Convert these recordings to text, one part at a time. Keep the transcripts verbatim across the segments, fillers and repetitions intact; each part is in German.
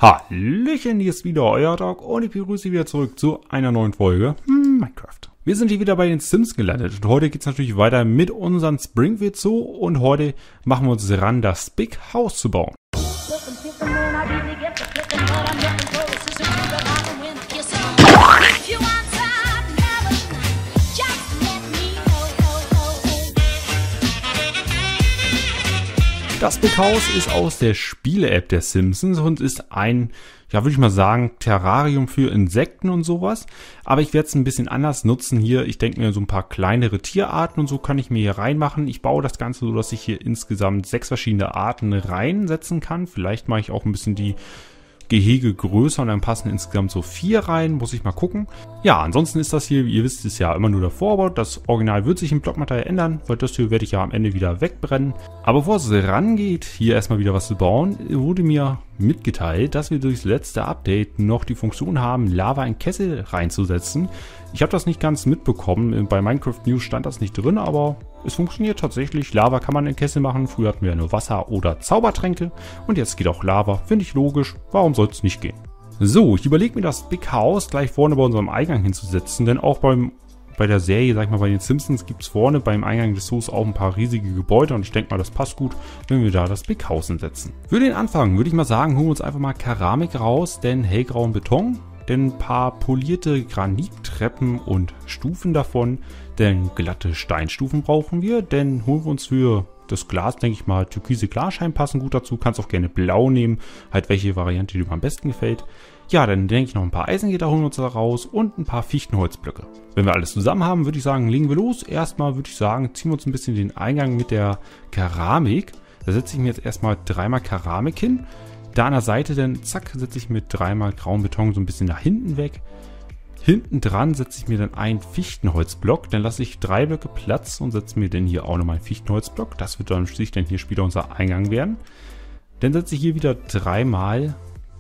Hallöchen, hier ist wieder euer Dog und ich begrüße wieder zurück zu einer neuen Folge hm, Minecraft. Wir sind hier wieder bei den Sims gelandet und heute geht es natürlich weiter mit unseren Springfield Zoo und heute machen wir uns ran, das Big House zu bauen. Das Big House ist aus der Spiele-App der Simpsons und ist ein, ja würde ich mal sagen, Terrarium für Insekten und sowas. Aber ich werde es ein bisschen anders nutzen hier. Ich denke mir, so ein paar kleinere Tierarten und so kann ich mir hier reinmachen. Ich baue das Ganze so, dass ich hier insgesamt sechs verschiedene Arten reinsetzen kann. Vielleicht mache ich auch ein bisschen die Gehege größer und dann passen insgesamt so vier rein, muss ich mal gucken. Ja, ansonsten ist das hier, wie ihr wisst, ist ja immer nur der Vorbau. Das Original wird sich im Blockmaterial ändern, weil das hier werde ich ja am Ende wieder wegbrennen. Aber bevor es rangeht, hier erstmal wieder was zu bauen, wurde mir mitgeteilt, dass wir durchs letzte Update noch die Funktion haben, Lava in Kessel reinzusetzen. Ich habe das nicht ganz mitbekommen, bei Minecraft News stand das nicht drin, aber es funktioniert tatsächlich. Lava kann man in Kessel machen, früher hatten wir nur Wasser oder Zaubertränke und jetzt geht auch Lava, finde ich logisch, warum soll es nicht gehen? So, ich überlege mir das Big House gleich vorne bei unserem Eingang hinzusetzen, denn auch beim bei der Serie, sag ich mal, bei den Simpsons gibt es vorne beim Eingang des Zoos auch ein paar riesige Gebäude und ich denke mal, das passt gut, wenn wir da das Big House hinsetzen. Für den Anfang würde ich mal sagen, holen wir uns einfach mal Keramik raus, denn hellgrauen Beton, denn ein paar polierte Granittreppen und Stufen davon, denn glatte Steinstufen brauchen wir, denn holen wir uns für das Glas, denke ich mal, türkise Glasscheiben passen gut dazu, kannst auch gerne blau nehmen, halt welche Variante dir am besten gefällt. Ja, dann denke ich noch ein paar Eisengitter holen wir uns da raus und ein paar Fichtenholzblöcke. Wenn wir alles zusammen haben, würde ich sagen, legen wir los. Erstmal würde ich sagen, ziehen wir uns ein bisschen den Eingang mit der Keramik. Da setze ich mir jetzt erstmal dreimal Keramik hin. Da an der Seite dann, zack, setze ich mit dreimal grauen Beton so ein bisschen nach hinten weg. Hinten dran setze ich mir dann einen Fichtenholzblock. Dann lasse ich drei Blöcke Platz und setze mir dann hier auch nochmal einen Fichtenholzblock. Das wird dann schließlich dann hier später unser Eingang werden. Dann setze ich hier wieder dreimal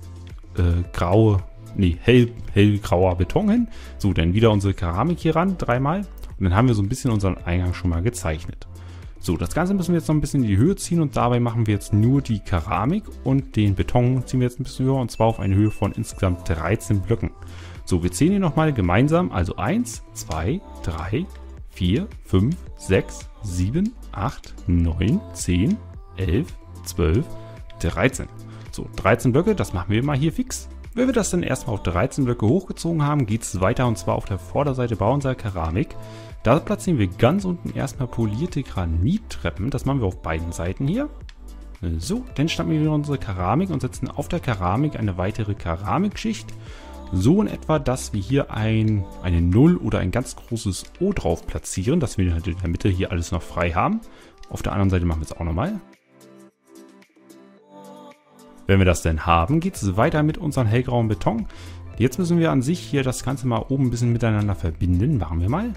äh, graue, nee, hell, hellgrauer Beton hin. So, dann wieder unsere Keramik hier ran, dreimal. Und dann haben wir so ein bisschen unseren Eingang schon mal gezeichnet. So, das Ganze müssen wir jetzt noch ein bisschen in die Höhe ziehen und dabei machen wir jetzt nur die Keramik und den Beton ziehen wir jetzt ein bisschen höher und zwar auf eine Höhe von insgesamt dreizehn Blöcken. So, wir zählen hier nochmal gemeinsam, also eins, zwei, drei, vier, fünf, sechs, sieben, acht, neun, zehn, elf, zwölf, dreizehn. So, dreizehn Blöcke, das machen wir mal hier fix. Wenn wir das dann erstmal auf dreizehn Blöcke hochgezogen haben, geht es weiter und zwar auf der Vorderseite bei unserer Keramik. Da platzieren wir ganz unten erstmal polierte Granittreppen. Das machen wir auf beiden Seiten hier. So, dann schnappen wir wieder unsere Keramik und setzen auf der Keramik eine weitere Keramikschicht. So in etwa, dass wir hier ein, eine null oder ein ganz großes O drauf platzieren, dass wir in der Mitte hier alles noch frei haben. Auf der anderen Seite machen wir es auch nochmal. Wenn wir das denn haben, geht es weiter mit unserem hellgrauen Beton. Jetzt müssen wir an sich hier das Ganze mal oben ein bisschen miteinander verbinden. Machen wir mal.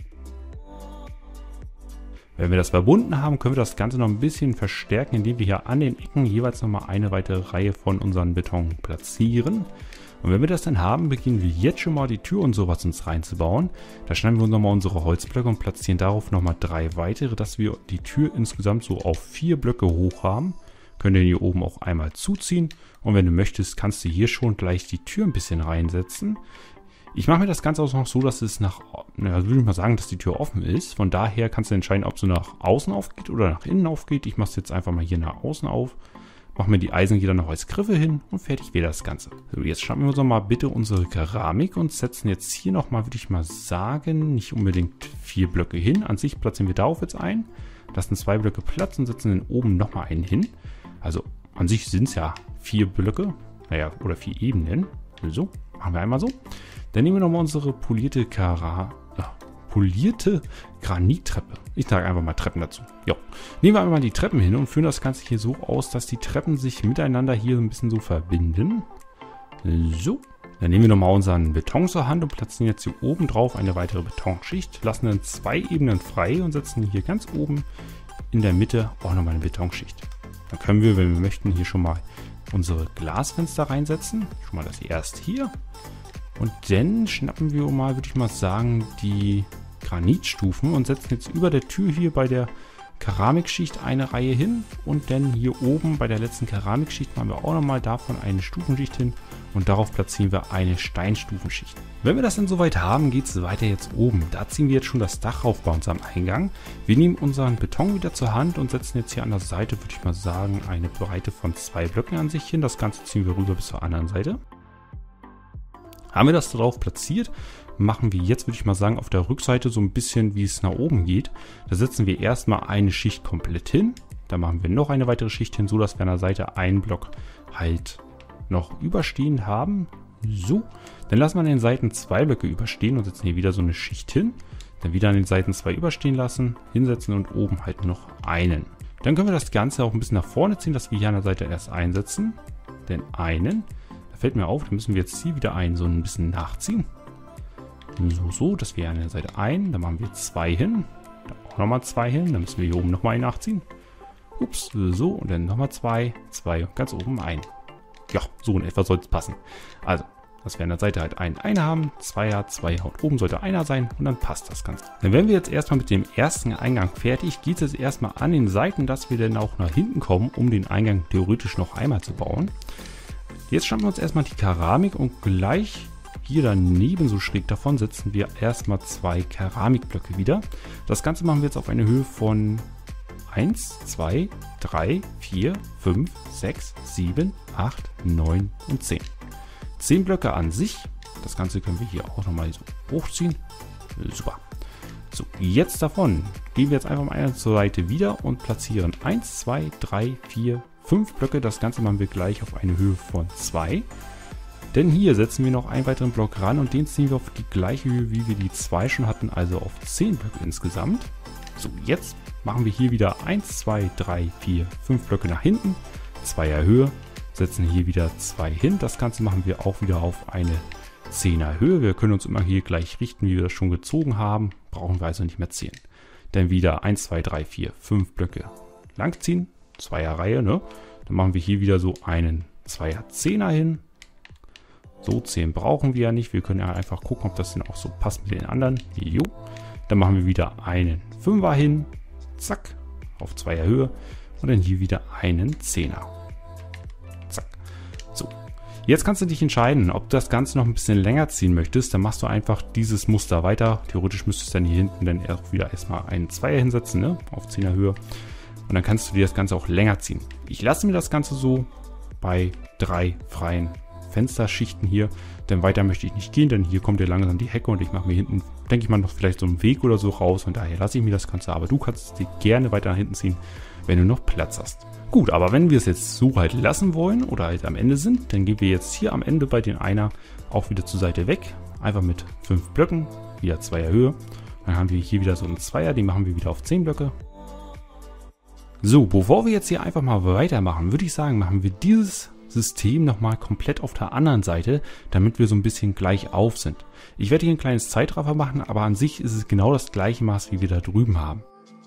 Wenn wir das verbunden haben, können wir das Ganze noch ein bisschen verstärken, indem wir hier an den Ecken jeweils nochmal eine weitere Reihe von unseren Beton platzieren. Und wenn wir das dann haben, beginnen wir jetzt schon mal die Tür und sowas uns reinzubauen. Da schneiden wir uns nochmal unsere Holzblöcke und platzieren darauf nochmal drei weitere, dass wir die Tür insgesamt so auf vier Blöcke hoch haben. Könnt ihr hier oben auch einmal zuziehen und wenn du möchtest, kannst du hier schon gleich die Tür ein bisschen reinsetzen. Ich mache mir das Ganze auch noch so, dass es nach, na, würde ich mal sagen, dass die Tür offen ist. Von daher kannst du entscheiden, ob sie nach außen aufgeht oder nach innen aufgeht. Ich mache es jetzt einfach mal hier nach außen auf. Mache mir die Eisengitter noch als Griffe hin und fertig wäre das Ganze. So, jetzt schnappen wir uns noch mal bitte unsere Keramik und setzen jetzt hier nochmal, würde ich mal sagen, nicht unbedingt vier Blöcke hin. An sich platzieren wir darauf jetzt ein. Lassen zwei Blöcke Platz und setzen dann oben nochmal einen hin. Also an sich sind es ja vier Blöcke, naja, oder vier Ebenen. So, machen wir einmal so. Dann nehmen wir nochmal unsere polierte Kara, äh, polierte Granittreppe. Ich sage einfach mal Treppen dazu. Jo. Nehmen wir einmal die Treppen hin und führen das Ganze hier so aus, dass die Treppen sich miteinander hier ein bisschen so verbinden. So. Dann nehmen wir nochmal unseren Beton zur Hand und platzieren jetzt hier oben drauf eine weitere Betonschicht. Lassen dann zwei Ebenen frei und setzen hier ganz oben in der Mitte auch nochmal eine Betonschicht. Dann können wir, wenn wir möchten, hier schon mal unsere Glasfenster reinsetzen. Schon mal das erste hier. Und dann schnappen wir mal, würde ich mal sagen, die Granitstufen und setzen jetzt über der Tür hier bei der Keramikschicht eine Reihe hin und dann hier oben bei der letzten Keramikschicht machen wir auch nochmal davon eine Stufenschicht hin und darauf platzieren wir eine Steinstufenschicht. Wenn wir das dann soweit haben, geht es weiter jetzt oben. Da ziehen wir jetzt schon das Dach auf bei unserem Eingang. Wir nehmen unseren Beton wieder zur Hand und setzen jetzt hier an der Seite, würde ich mal sagen, eine Breite von zwei Blöcken an sich hin. Das Ganze ziehen wir rüber bis zur anderen Seite. Haben wir das darauf platziert, machen wir jetzt, würde ich mal sagen, auf der Rückseite so ein bisschen, wie es nach oben geht. Da setzen wir erstmal eine Schicht komplett hin. Da machen wir noch eine weitere Schicht hin, so dass wir an der Seite einen Block halt noch überstehen haben. So, dann lassen wir an den Seiten zwei Blöcke überstehen und setzen hier wieder so eine Schicht hin. Dann wieder an den Seiten zwei überstehen lassen, hinsetzen und oben halt noch einen. Dann können wir das Ganze auch ein bisschen nach vorne ziehen, dass wir hier an der Seite erst einsetzen. Denn einen, da fällt mir auf, da müssen wir jetzt hier wieder einen so ein bisschen nachziehen. So, so, dass wir an der Seite ein, dann machen wir zwei hin, dann auch nochmal zwei hin, dann müssen wir hier oben nochmal einen nachziehen. Ups, so, und dann nochmal zwei, zwei, ganz oben ein. Ja, so in etwa soll es passen. Also, dass wir an der Seite halt einen, einen haben, Zweier, Zweier und oben sollte einer sein und dann passt das Ganze. Dann wären wir jetzt erstmal mit dem ersten Eingang fertig, geht es jetzt erstmal an den Seiten, dass wir dann auch nach hinten kommen, um den Eingang theoretisch noch einmal zu bauen. Jetzt schauen wir uns erstmal die Keramik und gleich hier daneben, so schräg davon, setzen wir erstmal zwei Keramikblöcke wieder. Das Ganze machen wir jetzt auf eine Höhe von eins, zwei, drei, vier, fünf, sechs, sieben, acht, neun und zehn. zehn Blöcke an sich. Das Ganze können wir hier auch nochmal so hochziehen. Super. So, jetzt davon gehen wir jetzt einfach mal zur Seite wieder und platzieren eins, zwei, drei, vier, fünf Blöcke. Das Ganze machen wir gleich auf eine Höhe von zwei. Denn hier setzen wir noch einen weiteren Block ran und den ziehen wir auf die gleiche Höhe, wie wir die zwei schon hatten, also auf zehn Blöcke insgesamt. So, jetzt machen wir hier wieder eins, zwei, drei, vier, fünf Blöcke nach hinten, zweier Höhe, setzen hier wieder zwei hin. Das Ganze machen wir auch wieder auf eine zehner Höhe. Wir können uns immer hier gleich richten, wie wir das schon gezogen haben, brauchen wir also nicht mehr zählen. Dann wieder eins, zwei, drei, vier, fünf Blöcke langziehen, zweier Reihe, ne? Dann machen wir hier wieder so einen zweier Zehner hin. So, zehn brauchen wir ja nicht. Wir können ja einfach gucken, ob das denn auch so passt mit den anderen. Jo. Dann machen wir wieder einen Fünfer hin. Zack. Auf zweier Höhe. Und dann hier wieder einen Zehner. Zack. So. Jetzt kannst du dich entscheiden, ob du das Ganze noch ein bisschen länger ziehen möchtest. Dann machst du einfach dieses Muster weiter. Theoretisch müsstest du dann hier hinten dann auch wieder erstmal einen Zweier hinsetzen, ne? Auf zehner Höhe. Und dann kannst du dir das Ganze auch länger ziehen. Ich lasse mir das Ganze so bei drei freien Fensterschichten hier, denn weiter möchte ich nicht gehen, denn hier kommt ja langsam die Hecke und ich mache mir hinten, denke ich mal, noch vielleicht so einen Weg oder so raus und daher lasse ich mir das Ganze, aber du kannst es dir gerne weiter nach hinten ziehen, wenn du noch Platz hast. Gut, aber wenn wir es jetzt so halt lassen wollen oder halt am Ende sind, dann gehen wir jetzt hier am Ende bei den Einer auch wieder zur Seite weg, einfach mit fünf Blöcken, wieder zweier Höhe, dann haben wir hier wieder so einen Zweier, den machen wir wieder auf zehn Blöcke. So, bevor wir jetzt hier einfach mal weitermachen, würde ich sagen, machen wir dieses System nochmal komplett auf der anderen Seite, damit wir so ein bisschen gleich auf sind. Ich werde hier ein kleines Zeitraffer machen, aber an sich ist es genau das gleiche Maß, wie wir da drüben haben.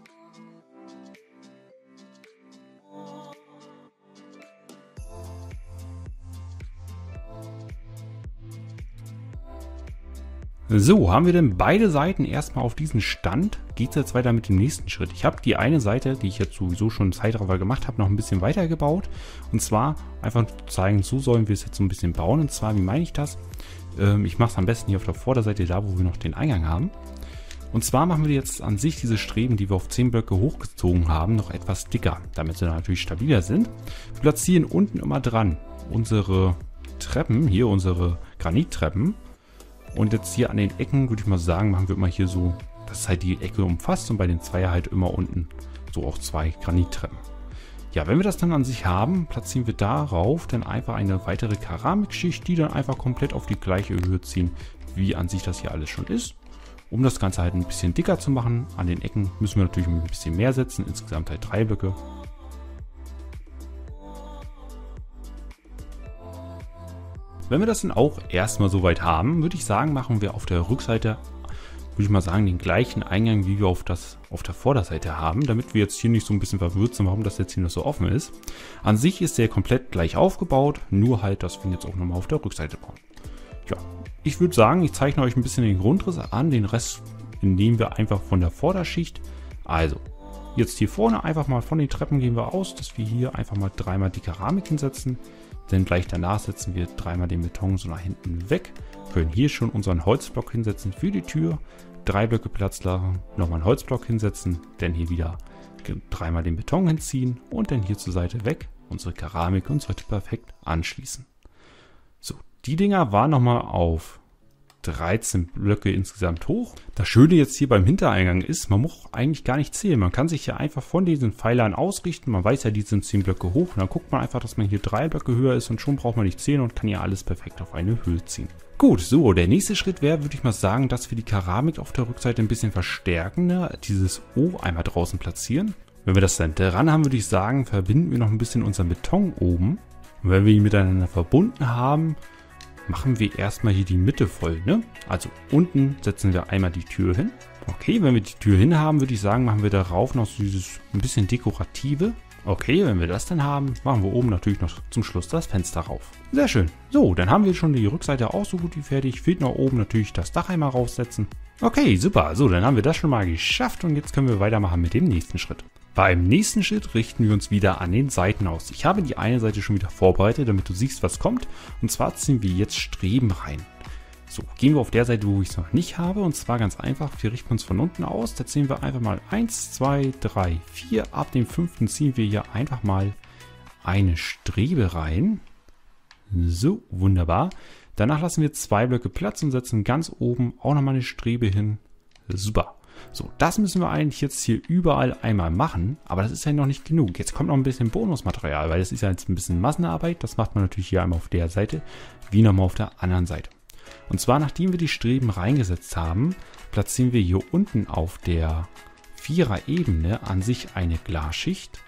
So, haben wir denn beide Seiten erstmal auf diesen Stand, geht es jetzt weiter mit dem nächsten Schritt. Ich habe die eine Seite, die ich jetzt sowieso schon Zeitraffer gemacht habe, noch ein bisschen weiter gebaut. Und zwar einfach zu zeigen, so sollen wir es jetzt so ein bisschen bauen. Und zwar, wie meine ich das? Ähm, ich mache es am besten hier auf der Vorderseite, da wo wir noch den Eingang haben. Und zwar machen wir jetzt an sich diese Streben, die wir auf zehn Blöcke hochgezogen haben, noch etwas dicker, damit sie natürlich stabiler sind. Wir platzieren unten immer dran unsere Treppen, hier unsere Granittreppen. Und jetzt hier an den Ecken, würde ich mal sagen, machen wir immer hier so, dass halt die Ecke umfasst und bei den Zweier halt immer unten so auch zwei Granittreppen. Ja, wenn wir das dann an sich haben, platzieren wir darauf dann einfach eine weitere Keramikschicht, die dann einfach komplett auf die gleiche Höhe ziehen, wie an sich das hier alles schon ist. Um das Ganze halt ein bisschen dicker zu machen, an den Ecken müssen wir natürlich ein bisschen mehr setzen, insgesamt halt drei Blöcke. Wenn wir das dann auch erstmal soweit haben, würde ich sagen, machen wir auf der Rückseite, würde ich mal sagen, den gleichen Eingang, wie wir auf, das, auf der Vorderseite haben, damit wir jetzt hier nicht so ein bisschen verwirrt sind, warum das jetzt hier noch so offen ist. An sich ist der komplett gleich aufgebaut, nur halt, dass wir ihn jetzt auch nochmal auf der Rückseite bauen. Ja, ich würde sagen, ich zeichne euch ein bisschen den Grundriss an, den Rest nehmen wir einfach von der Vorderschicht. Also, jetzt hier vorne einfach mal von den Treppen gehen wir aus, dass wir hier einfach mal dreimal die Keramik hinsetzen. Denn gleich danach setzen wir dreimal den Beton so nach hinten weg. Können hier schon unseren Holzblock hinsetzen für die Tür. Drei Blöcke Platz lassen, nochmal einen Holzblock hinsetzen, dann hier wieder dreimal den Beton hinziehen und dann hier zur Seite weg unsere Keramik und sollte perfekt anschließen. So, die Dinger waren nochmal auf dreizehn Blöcke insgesamt hoch. Das Schöne jetzt hier beim Hintereingang ist, man muss eigentlich gar nicht zählen. Man kann sich ja einfach von diesen Pfeilern ausrichten. Man weiß ja, die sind zehn Blöcke hoch. Und dann guckt man einfach, dass man hier drei Blöcke höher ist und schon braucht man nicht zählen und kann ja alles perfekt auf eine Höhe ziehen. Gut, so, der nächste Schritt wäre, würde ich mal sagen, dass wir die Keramik auf der Rückseite ein bisschen verstärken. Ne? Dieses O einmal draußen platzieren. Wenn wir das dann dran haben, würde ich sagen, verbinden wir noch ein bisschen unseren Beton oben. Und wenn wir ihn miteinander verbunden haben, machen wir erstmal hier die Mitte voll, ne? Also unten setzen wir einmal die Tür hin. Okay, wenn wir die Tür hin haben, würde ich sagen, machen wir darauf noch so dieses ein bisschen dekorative. Okay, wenn wir das dann haben, machen wir oben natürlich noch zum Schluss das Fenster rauf. Sehr schön. So, dann haben wir schon die Rückseite auch so gut wie fertig. Fehlt noch oben natürlich das Dach einmal raufsetzen. Okay, super. So, dann haben wir das schon mal geschafft und jetzt können wir weitermachen mit dem nächsten Schritt. Beim nächsten Schritt richten wir uns wieder an den Seiten aus. Ich habe die eine Seite schon wieder vorbereitet, damit du siehst, was kommt. Und zwar ziehen wir jetzt Streben rein. So, gehen wir auf der Seite, wo ich es noch nicht habe. Und zwar ganz einfach, wir richten uns von unten aus. Da ziehen wir einfach mal eins, zwei, drei, vier. Ab dem fünften ziehen wir hier einfach mal eine Strebe rein. So, wunderbar. Danach lassen wir zwei Blöcke Platz und setzen ganz oben auch nochmal eine Strebe hin. Super. So, das müssen wir eigentlich jetzt hier überall einmal machen, aber das ist ja noch nicht genug. Jetzt kommt noch ein bisschen Bonusmaterial, weil das ist ja jetzt ein bisschen Massenarbeit. Das macht man natürlich hier einmal auf der Seite, wie nochmal auf der anderen Seite. Und zwar, nachdem wir die Streben reingesetzt haben, platzieren wir hier unten auf der Vierer-Ebene an sich eine Glasschicht.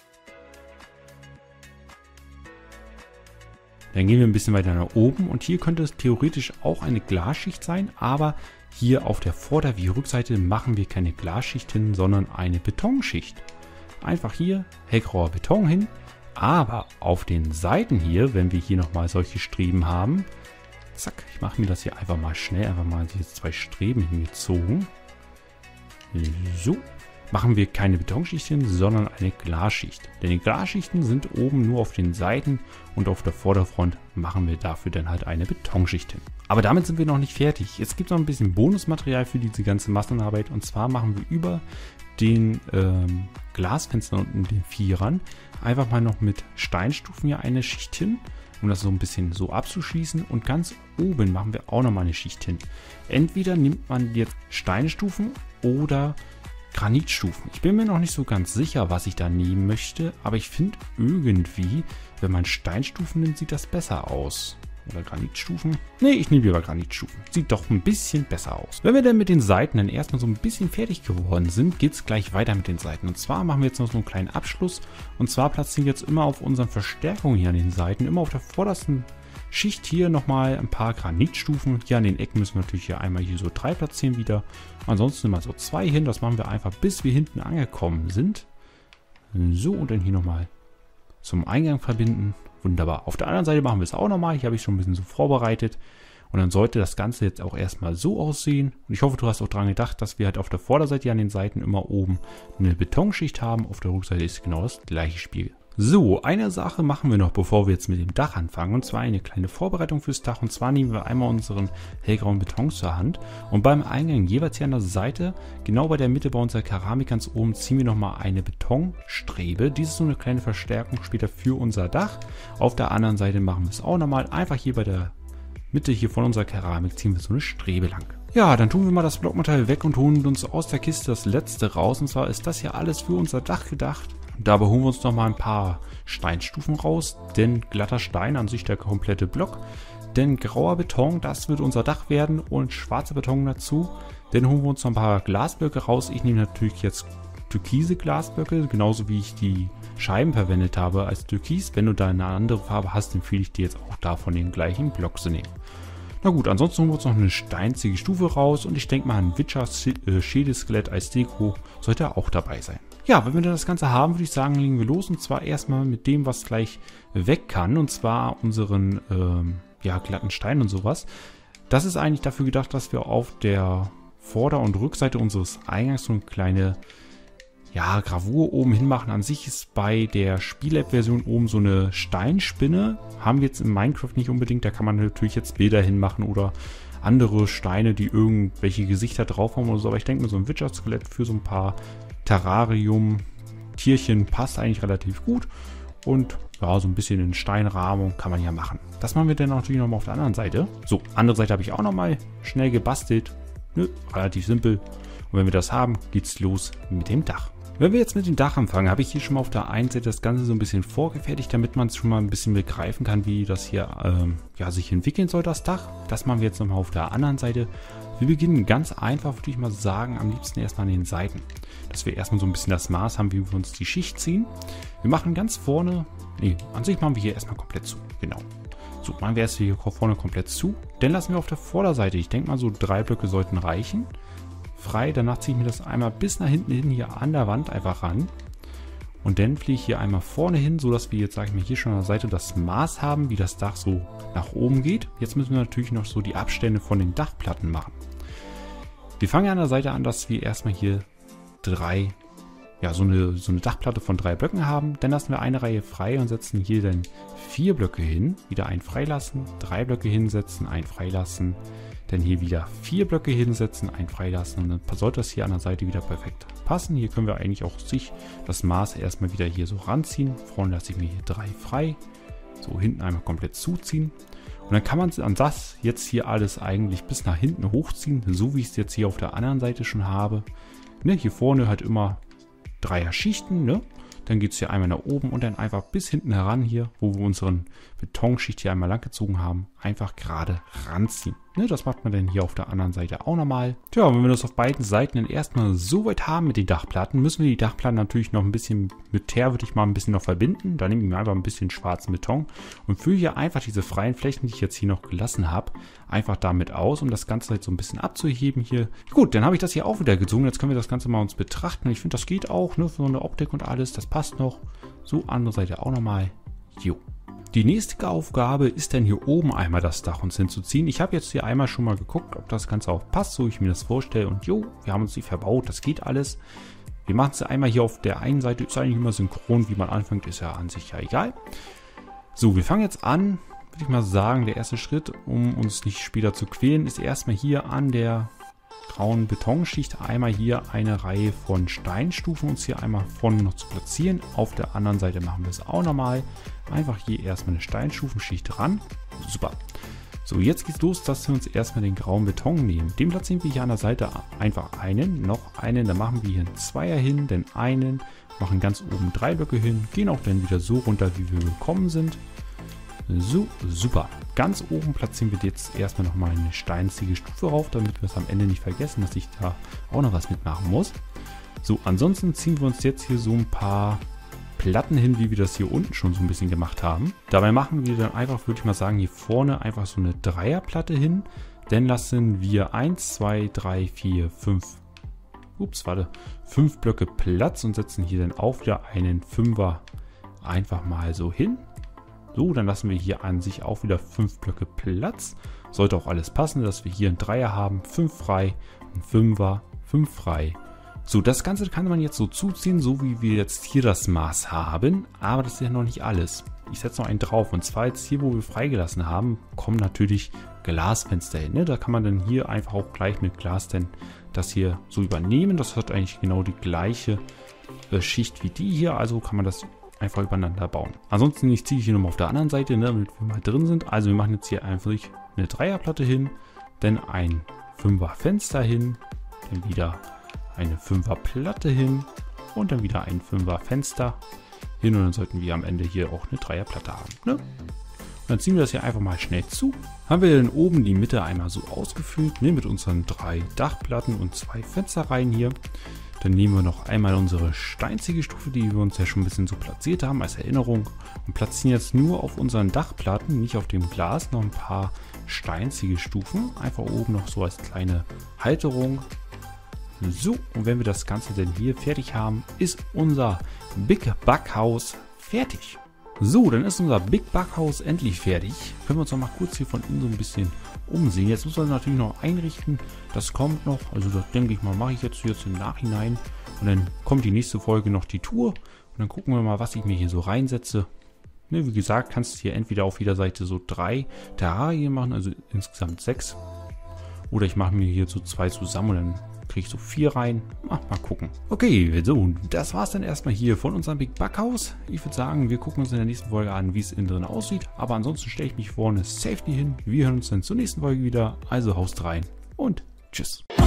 Dann gehen wir ein bisschen weiter nach oben und hier könnte es theoretisch auch eine Glasschicht sein, aber hier auf der Vorder- wie Rückseite machen wir keine Glasschicht hin, sondern eine Betonschicht. Einfach hier hellgrauer Beton hin, aber auf den Seiten hier, wenn wir hier nochmal solche Streben haben, zack, ich mache mir das hier einfach mal schnell, einfach mal diese zwei Streben hingezogen. So, machen wir keine Betonschicht hin, sondern eine Glasschicht. Denn die Glasschichten sind oben nur auf den Seiten und auf der Vorderfront machen wir dafür dann halt eine Betonschicht hin. Aber damit sind wir noch nicht fertig. Jetzt gibt es noch ein bisschen Bonusmaterial für diese ganze Massenarbeit. Und zwar machen wir über den ähm, Glasfenstern unten, den Vierern, einfach mal noch mit Steinstufen hier eine Schicht hin, um das so ein bisschen so abzuschließen. Und ganz oben machen wir auch nochmal eine Schicht hin. Entweder nimmt man jetzt Steinstufen oder Granitstufen. Ich bin mir noch nicht so ganz sicher, was ich da nehmen möchte, aber ich finde irgendwie, wenn man Steinstufen nimmt, sieht das besser aus. Oder Granitstufen? Ne, ich nehme lieber Granitstufen. Sieht doch ein bisschen besser aus. Wenn wir dann mit den Seiten dann erstmal so ein bisschen fertig geworden sind, geht es gleich weiter mit den Seiten. Und zwar machen wir jetzt noch so einen kleinen Abschluss. Und zwar platzieren wir jetzt immer auf unseren Verstärkungen hier an den Seiten, immer auf der vordersten Schicht hier nochmal ein paar Granitstufen. Hier an den Ecken müssen wir natürlich hier einmal hier so drei platzieren wieder. Ansonsten immer so zwei hin. Das machen wir einfach, bis wir hinten angekommen sind. So, und dann hier nochmal zum Eingang verbinden. Wunderbar. Auf der anderen Seite machen wir es auch nochmal. Hier habe ich schon ein bisschen so vorbereitet. Und dann sollte das Ganze jetzt auch erstmal so aussehen. Und ich hoffe, du hast auch daran gedacht, dass wir halt auf der Vorderseite hier an den Seiten immer oben eine Betonschicht haben. Auf der Rückseite ist genau das gleiche Spiel. So, eine Sache machen wir noch, bevor wir jetzt mit dem Dach anfangen. Und zwar eine kleine Vorbereitung fürs Dach. Und zwar nehmen wir einmal unseren hellgrauen Beton zur Hand. Und beim Eingang jeweils hier an der Seite, genau bei der Mitte bei unserer Keramik ganz oben, ziehen wir nochmal eine Betonstrebe. Dies ist so eine kleine Verstärkung später für unser Dach. Auf der anderen Seite machen wir es auch nochmal. Einfach hier bei der Mitte hier von unserer Keramik ziehen wir so eine Strebe lang. Ja, dann tun wir mal das Blockmaterial weg und holen uns aus der Kiste das letzte raus. Und zwar ist das hier alles für unser Dach gedacht. Dabei holen wir uns noch mal ein paar Steinstufen raus, denn glatter Stein an sich der komplette Block, denn grauer Beton, das wird unser Dach werden und schwarzer Beton dazu. Dann holen wir uns noch ein paar Glasblöcke raus. Ich nehme natürlich jetzt türkise Glasblöcke, genauso wie ich die Scheiben verwendet habe als Türkis. Wenn du da eine andere Farbe hast, empfehle ich dir jetzt auch davon den gleichen Block zu nehmen. Na gut, ansonsten holen wir uns noch eine steinzige Stufe raus und ich denke mal, ein Witcher Schädelskelett als Deko sollte auch dabei sein. Ja, wenn wir das Ganze haben, würde ich sagen, legen wir los. Und zwar erstmal mit dem, was gleich weg kann. Und zwar unseren ähm, ja, glatten Stein und sowas. Das ist eigentlich dafür gedacht, dass wir auf der Vorder- und Rückseite unseres Eingangs so eine kleine ja, Gravur oben hinmachen. An sich ist bei der Spiel-App-Version oben so eine Steinspinne. Haben wir jetzt in Minecraft nicht unbedingt. Da kann man natürlich jetzt Bilder hinmachen oder andere Steine, die irgendwelche Gesichter drauf haben oder so. Aber ich denke mir, so ein Witcher-Skelett für so ein paar Terrarium-Tierchen passt eigentlich relativ gut. Und ja, so ein bisschen in Steinrahmung kann man ja machen. Das machen wir dann natürlich nochmal auf der anderen Seite. So, andere Seite habe ich auch nochmal schnell gebastelt. Nö, relativ simpel. Und wenn wir das haben, geht's los mit dem Dach. Wenn wir jetzt mit dem Dach anfangen, habe ich hier schon mal auf der einen Seite das Ganze so ein bisschen vorgefertigt, damit man es schon mal ein bisschen begreifen kann, wie das hier ähm, ja, sich entwickeln soll, das Dach. Das machen wir jetzt nochmal auf der anderen Seite. Wir beginnen ganz einfach, würde ich mal sagen, am liebsten erstmal an den Seiten. Dass wir erstmal so ein bisschen das Maß haben, wie wir uns die Schicht ziehen. Wir machen ganz vorne, nee, an sich machen wir hier erstmal komplett zu, genau. So, machen wir erst hier vorne komplett zu. Dann lassen wir auf der Vorderseite, ich denke mal so drei Blöcke sollten reichen. Frei, danach ziehe ich mir das einmal bis nach hinten hin hier an der Wand einfach ran. Und dann fliege ich hier einmal vorne hin, sodass wir jetzt, sage ich mal, hier schon an der Seite das Maß haben, wie das Dach so nach oben geht. Jetzt müssen wir natürlich noch so die Abstände von den Dachplatten machen. Wir fangen an der Seite an, dass wir erstmal hier drei, ja, so eine, so eine Dachplatte von drei Blöcken haben. Dann lassen wir eine Reihe frei und setzen hier dann vier Blöcke hin. Wieder einen freilassen, drei Blöcke hinsetzen, einen freilassen. Dann hier wieder vier Blöcke hinsetzen, einen freilassen und dann sollte das hier an der Seite wieder perfekt passen. Hier können wir eigentlich auch sich das Maß erstmal wieder hier so ranziehen. Vorne lasse ich mir hier drei frei. So hinten einmal komplett zuziehen. Und dann kann man an das jetzt hier alles eigentlich bis nach hinten hochziehen, so wie ich es jetzt hier auf der anderen Seite schon habe. Ne, hier vorne halt immer Dreier Schichten, ne? Dann geht es hier einmal nach oben und dann einfach bis hinten heran hier, wo wir unseren Betonschicht hier einmal lang gezogen haben, einfach gerade ranziehen. Ne, das macht man dann hier auf der anderen Seite auch nochmal. Tja, wenn wir das auf beiden Seiten dann erstmal so weit haben mit den Dachplatten, müssen wir die Dachplatten natürlich noch ein bisschen mit Teer, würde ich mal ein bisschen noch verbinden. Da nehme ich mir einfach ein bisschen schwarzen Beton und fülle hier einfach diese freien Flächen, die ich jetzt hier noch gelassen habe, einfach damit aus, um das Ganze halt so ein bisschen abzuheben hier. Gut, dann habe ich das hier auch wieder gezogen. Jetzt können wir das Ganze mal uns betrachten. Ich finde, das geht auch, ne, für so eine Optik und alles. Das passt noch. So, andere Seite auch nochmal. Jo. Die nächste Aufgabe ist dann hier oben einmal das Dach uns hinzuziehen. Ich habe jetzt hier einmal schon mal geguckt, ob das Ganze auch passt, so ich mir das vorstelle. Und jo, wir haben uns die verbaut, das geht alles. Wir machen es einmal hier auf der einen Seite, ist eigentlich immer synchron, wie man anfängt, ist ja an sich ja egal. So, wir fangen jetzt an, würde ich mal sagen, der erste Schritt, um uns nicht später zu quälen, ist erstmal hier an der grauen Betonschicht einmal hier eine Reihe von Steinstufen uns hier einmal vorne noch zu platzieren. Auf der anderen Seite machen wir es auch nochmal. Einfach hier erstmal eine Steinstufenschicht ran. Super. So, jetzt geht's los, dass wir uns erstmal den grauen Beton nehmen. Den platzieren wir hier an der Seite einfach einen, noch einen, dann machen wir hier einen Zweier hin, dann einen, machen ganz oben drei Blöcke hin, gehen auch dann wieder so runter, wie wir gekommen sind. So, super. Ganz oben platzieren wir jetzt erstmal nochmal eine steinzige Stufe rauf, damit wir es am Ende nicht vergessen, dass ich da auch noch was mitmachen muss. So, ansonsten ziehen wir uns jetzt hier so ein paar Platten hin, wie wir das hier unten schon so ein bisschen gemacht haben. Dabei machen wir dann einfach, würde ich mal sagen, hier vorne einfach so eine Dreierplatte hin. Dann lassen wir eins, zwei, drei, vier, fünf, ups, warte, fünf Blöcke Platz und setzen hier dann auch wieder einen Fünfer einfach mal so hin. So, dann lassen wir hier an sich auch wieder fünf Blöcke Platz. Sollte auch alles passen, dass wir hier einen Dreier haben, fünf frei, ein Fünfer, fünf frei. So, das Ganze kann man jetzt so zuziehen, so wie wir jetzt hier das Maß haben. Aber das ist ja noch nicht alles. Ich setze noch einen drauf. Und zwar jetzt hier, wo wir freigelassen haben, kommen natürlich Glasfenster hin. Ne? Da kann man dann hier einfach auch gleich mit Glas dann das hier so übernehmen. Das hat eigentlich genau die gleiche äh, Schicht wie die hier. Also kann man das einfach übereinander bauen. Ansonsten, ich ziehe hier nochmal auf der anderen Seite, ne, damit wir mal drin sind. Also wir machen jetzt hier einfach eine Dreierplatte hin, dann ein Fünfer Fenster hin, dann wieder eine Fünfer Platte hin und dann wieder ein Fünfer Fenster hin und dann sollten wir am Ende hier auch eine Dreierplatte haben. Ne? Und dann ziehen wir das hier einfach mal schnell zu. Haben wir dann oben die Mitte einmal so ausgefüllt, ne, mit unseren drei Dachplatten und zwei Fensterreihen hier. Dann nehmen wir noch einmal unsere steinzige Stufe, die wir uns ja schon ein bisschen so platziert haben als Erinnerung und platzieren jetzt nur auf unseren Dachplatten, nicht auf dem Glas, noch ein paar steinzige Stufen. Einfach oben noch so als kleine Halterung. So, und wenn wir das Ganze denn hier fertig haben, ist unser Big Backhaus fertig. So, dann ist unser Big Backhaus endlich fertig. Können wir uns noch mal kurz hier von innen so ein bisschen umsehen. Jetzt müssen wir natürlich noch einrichten. Das kommt noch. Also das denke ich mal, mache ich jetzt, jetzt im Nachhinein. Und dann kommt die nächste Folge noch die Tour. Und dann gucken wir mal, was ich mir hier so reinsetze. Ne, wie gesagt, kannst du hier entweder auf jeder Seite so drei Terrarien machen, also insgesamt sechs. Oder ich mache mir hier so zwei zusammen und dann kriege ich so vier rein. Ach, mal gucken. Okay, so, das war's dann erstmal hier von unserem Big Backhaus. Ich würde sagen, wir gucken uns in der nächsten Folge an, wie es innen drin aussieht. Aber ansonsten stelle ich mich vorne Safety hin. Wir hören uns dann zur nächsten Folge wieder. Also haust rein und tschüss.